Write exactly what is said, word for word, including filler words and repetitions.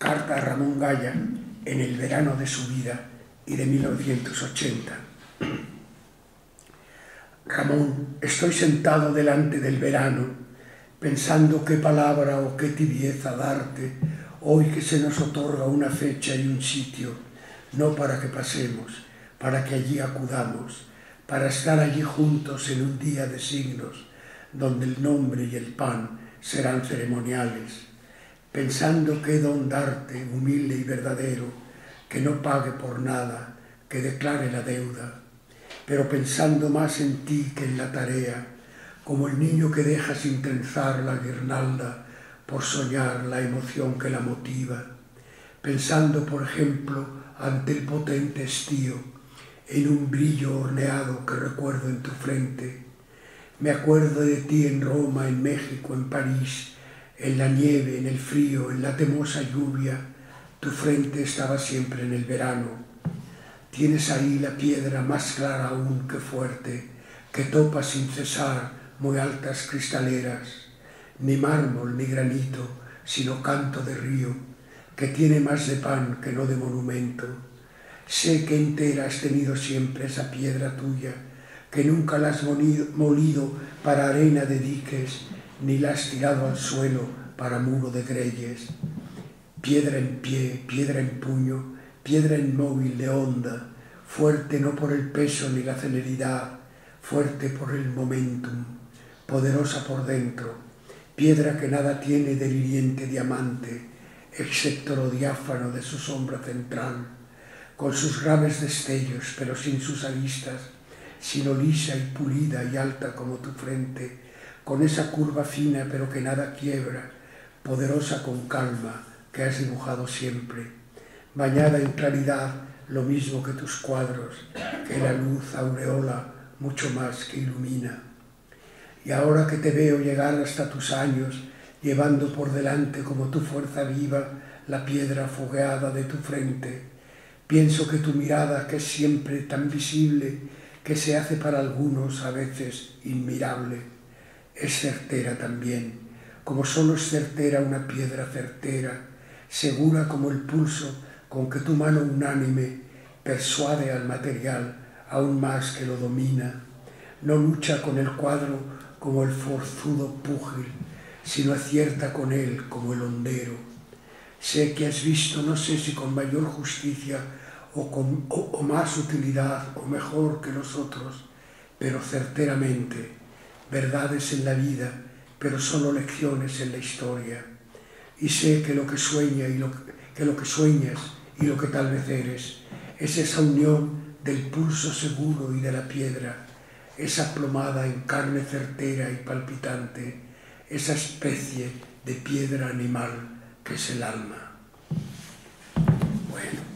carta a Ramón Gaya en el verano de su vida y de mil novecientos ochenta. Ramón, estoy sentado delante del verano, pensando qué palabra o qué tibieza darte, hoy que se nos otorga una fecha y un sitio, no para que pasemos, para que allí acudamos, para estar allí juntos en un día de signos, donde el nombre y el pan serán ceremoniales, pensando qué don darte, humilde y verdadero, que no pague por nada, que declare la deuda, pero pensando más en ti que en la tarea, como el niño que deja sin trenzar la guirnalda por soñar la emoción que la motiva, pensando, por ejemplo, ante el potente estío, en un brillo horneado que recuerdo en tu frente. Me acuerdo de ti en Roma, en México, en París, en la nieve, en el frío, en la temosa lluvia. Tu frente estaba siempre en el verano. Tienes ahí la piedra más clara aún que fuerte, que topa sin cesar muy altas cristaleras, ni mármol ni granito, sino canto de río, que tiene más de pan que no de monumento. Sé que entera has tenido siempre esa piedra tuya, que nunca la has molido para arena de diques, ni la has tirado al suelo para muro de greyes. Piedra en pie, piedra en puño, piedra inmóvil de honda, fuerte no por el peso ni la celeridad, fuerte por el momentum, poderosa por dentro, piedra que nada tiene del hiriente diamante, excepto lo diáfano de su sombra central, con sus graves destellos, pero sin sus aristas, sino lisa y pulida y alta como tu frente, con esa curva fina pero que nada quiebra, poderosa con calma, que has dibujado siempre, bañada en claridad, lo mismo que tus cuadros, que la luz aureola mucho más que ilumina. Y ahora que te veo llegar hasta tus años, llevando por delante como tu fuerza viva la piedra fogueada de tu frente, pienso que tu mirada, que es siempre tan visible, que se hace para algunos a veces inmirable, es certera también, como solo es certera una piedra certera, segura como el pulso con que tu mano unánime persuade al material aún más que lo domina. No lucha con el cuadro como el forzudo púgil, sino acierta con él como el hondero. Sé que has visto, no sé si con mayor justicia o, con, o, o más utilidad o mejor que nosotros, pero certeramente, verdades en la vida, pero solo lecciones en la historia. Y sé que lo que sueña y lo que, lo que sueñas y lo que tal vez eres es esa unión del pulso seguro y de la piedra, esa plomada en carne certera y palpitante, esa especie de piedra animal que es el alma. Bueno.